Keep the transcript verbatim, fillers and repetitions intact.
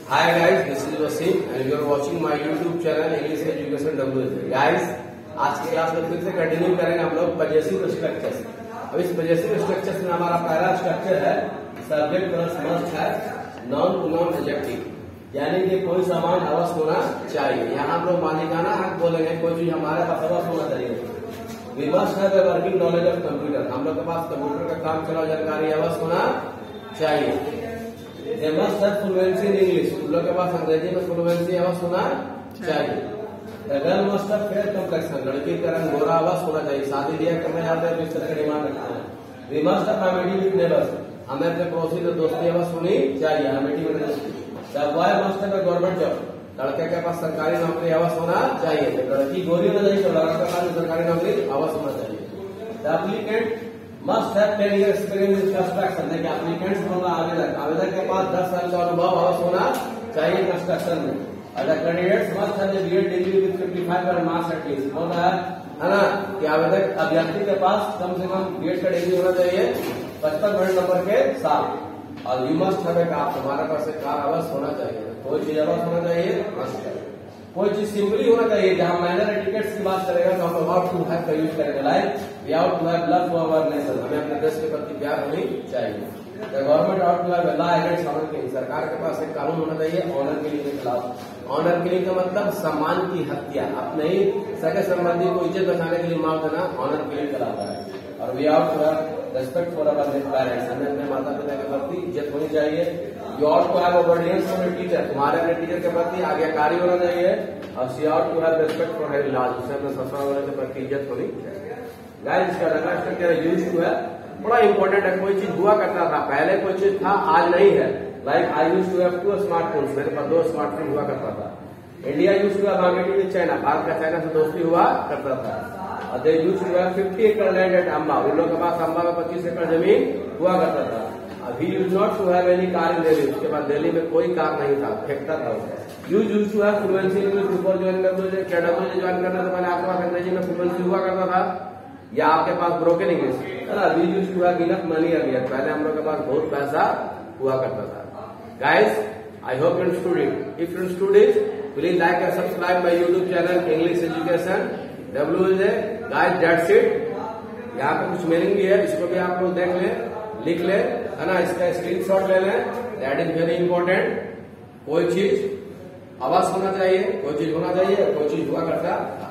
Hi guys, this is Wasim and you are watching my YouTube channel English Education W S. Guys, आज की class में फिर से continue करेंगे हम लोग पजेसिव स्ट्रक्चर्स। अब इस पजेसिव स्ट्रक्चर्स में हमारा पहला स्ट्रक्चर है सब्जेक्ट प्लस मस्ट है नाउन प्रोनाउन एडजेक्टिव, यानी कि कोई सामान अवश्य होना चाहिए। यहाँ हम लोग मालिकाना हक बोलेंगे, कोई चीज हमारे पास अवश्य होना चाहिए। We must have a working knowledge of computer, हम लोग के पास कंप्यूटर का काम चलाओ जानकारी अवश्य होना चाहिए। They must have fluency in English, उन लोग के पास अंग्रेजी में फ्लुएंसी अवश्य होना चाहिए। The girl must have fair complexion, लड़की का रंग गोरा अवश्य होना चाहिए। शादी ब्याह करने जाते हैं तो इस तरह की डिमांड रखते हैं। We must have amity with neighbors, हमें अपने पड़ोसी से दोस्ती अवश्य होनी चाहिए, amity with दोस्ती। The boy must have a government job, लड़के के पास सरकारी नौकरी अवश्य होना चाहिए। लड़की गोरी होना चाहिए तो लड़का के पास सरकारी नौकरी अवश्य होना चाहिए। The applicant must have ten year experience in construction, देखिए एप्लीकेंट्स होगा आवेदक, आवेदक के पास दस साल का अनुभव अवश्य होना चाहिए कंस्ट्रक्शन में। अगर candidates must have BEd degree with fifty five per marks at least, होता है है ना कि आवेदक अभ्यर्थी के पास कम से कम बीएड का डिग्री होना चाहिए पचपन मिनट नंबर के साथ। और you must have a car, तुम्हारे पास एक कार अवश्य होना चाहिए। कोई चीज अवश्य होना चाहिए, मस्ट है। कोई चीज सिंपली होना चाहिए। जहां माइनर एटिकेट्स की बात करेगा तो हम अबाउट टू हैव का यूज करेंगे, like we ought to have love for our nation, हमें अपने देश के प्रति प्यार होनी चाहिए। The government ought to have law against honour killing, सरकार के पास एक कानून होना चाहिए ऑनर किलिंग के खिलाफ। ऑनर किलिंग का मतलब सम्मान की हत्या, अपने ही सगे संबंधी को इज्जत बचाने के लिए मार देना ऑनर किलिंग कहलाता है। और we ought to have respect for our parents, हमें अपने माता पिता के प्रति इज्जत होनी चाहिए। You ought to have obedience for your teacher, तुम्हारे अपने टीचर के प्रति आज्ञाकारी होना चाहिए। और she ought to have respect for her इलाज, उसे अपने ससुराल वाले के प्रति इज्जत होनी चाहिए। गाइस, इसका अगला स्ट्रक्चर यूज टू है, बड़ा इंपॉर्टेंट है। कोई चीज हुआ करता था पहले, कोई चीज था आज नहीं है। Like I use to have two smartphones, मेरे पास दो स्मार्टफोन हुआ करता था। India use to have marketing with China, भारत का चाइना से दोस्ती हुआ करता था। और they use to have fifty acre land at Amba, उन लोगों के पास अम्बा में पच्चीस एकड़ जमीन हुआ करता था। अभी use not to have any car in Delhi, उसके बाद दिल्ली में कोई कार नहीं था, फेंकता था उसे। You use to have fluency in English before join करते, क्या डब्ल्यू ज्वाइन करने से पहले आपके पास अंग्रेजी में फ्लुएंसी हुआ करता था, या आपके पास ब्रोकन इंग्लिश है ना। We use to have enough money earlier, पहले हम लोग के पास बहुत पैसा हुआ करता था। Guys, I hope you understood it. If you understood it, please like and subscribe my YouTube channel English education W S A. Guys, that's it. यहाँ पे कुछ मीनिंग भी है, इसको भी आप लोग देख लें, लिख ले, है ना। इसका स्क्रीनशॉट ले लें, दैट इज वेरी इंपॉर्टेंट। कोई चीज अवश्य होना चाहिए, कोई चीज होना चाहिए, कोई चीज हुआ करता